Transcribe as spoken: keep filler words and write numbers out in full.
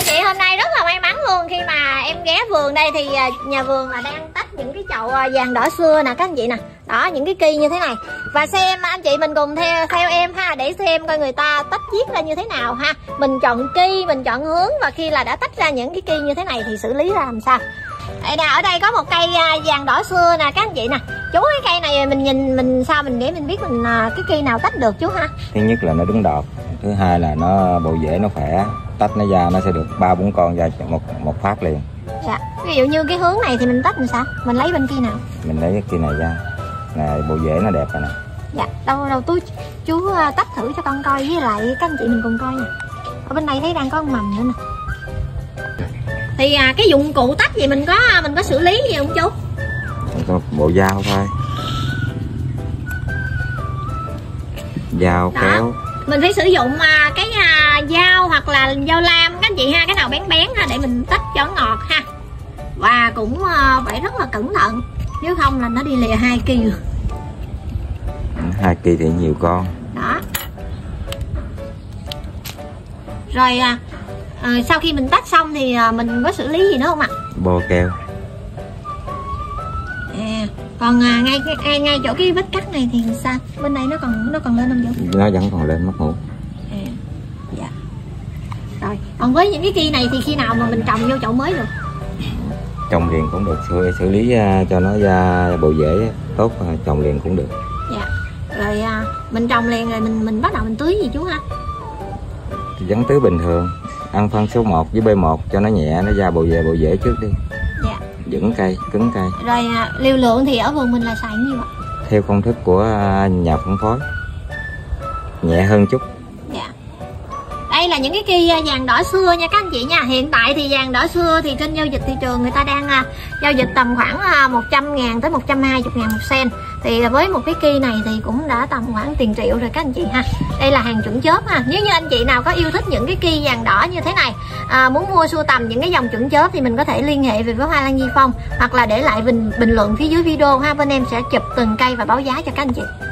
chị, hôm nay rất là may mắn luôn khi mà em ghé vườn đây thì nhà vườn là đang tách những cái chậu vàng đỏ xưa nè các anh chị nè. Đó, những cái cây như thế này. Và xem anh chị mình cùng theo theo em ha, để xem coi người ta tách chiết ra như thế nào ha. Mình chọn cây, mình chọn hướng, và khi là đã tách ra những cái cây như thế này thì xử lý ra làm sao. Đây nè, ở đây có một cây vàng đỏ xưa nè các anh chị nè. Chú, cái cây này mình nhìn mình sao mình để mình biết mình cái cây nào tách được chú ha? Thứ nhất là nó đứng đọt, thứ hai là nó bộ rễ nó khỏe, tách nó ra nó sẽ được ba bốn con ra một một phát liền. Dạ. Ví dụ như cái hướng này thì mình tách làm sao? Mình lấy bên kia nào? Mình lấy cái kia này ra. Này, bộ rễ nó đẹp rồi nè. Dạ, đâu đâu tôi chú tách thử cho con coi, với lại các anh chị mình cùng coi nè. Ở bên này thấy đang có mầm nữa nè. Thì à, cái dụng cụ tách gì mình có mình có xử lý gì không chú? Có bộ dao thôi. Dao kéo. Mình phải sử dụng à, cái à, dao hoặc là dao lam các anh chị ha, cái nào bén bén ha, để mình tách cho ngọt ha. Và cũng à, phải rất là cẩn thận, nếu không là nó đi lìa hai kỳ rồi. Hai kỳ thì nhiều con. Đó. Rồi à, à, sau khi mình tách xong thì à, mình có xử lý gì nữa không ạ? Bô keo. À, còn à, ngay, ngay ngay chỗ cái vết cắt này thì sao? Bên đây nó còn nó còn lên không vậy? Nó vẫn còn lên mất ngủ. À, dạ. Rồi, còn với những cái kia này thì khi nào mà mình trồng vô chậu mới được? Trồng liền cũng được, xử, xử lý uh, cho nó ra bộ rễ tốt, uh, trồng liền cũng được. Dạ. Rồi à, mình trồng liền rồi mình mình bắt đầu mình tưới gì chú ha? Vẫn tưới bình thường, ăn phân số một với B một cho nó nhẹ, nó ra bộ rễ bộ rễ trước đi. Dạ. Vững cây, cứng cây. Rồi à, liều lượng thì ở vườn mình là xài nhiêu ạ? Theo công thức của nhà phân phối, nhẹ hơn chút. Dạ. Đây là những cái cây vàng đỏ xưa nha các anh chị nha. Hiện tại thì vàng đỏ xưa thì trên giao dịch thị trường người ta đang uh, giao dịch tầm khoảng uh, một trăm ngàn tới một trăm hai mươi ngàn một sen. Thì với một cái cây này thì cũng đã tầm khoảng tiền triệu rồi các anh chị ha. Đây là hàng chuẩn chớp ha. Nếu như anh chị nào có yêu thích những cái cây vàng đỏ như thế này, à, muốn mua sưu tầm những cái dòng chuẩn chớp thì mình có thể liên hệ về với Hoa Lan Di Phong, hoặc là để lại bình bình luận phía dưới video ha. Bên em sẽ chụp từng cây và báo giá cho các anh chị.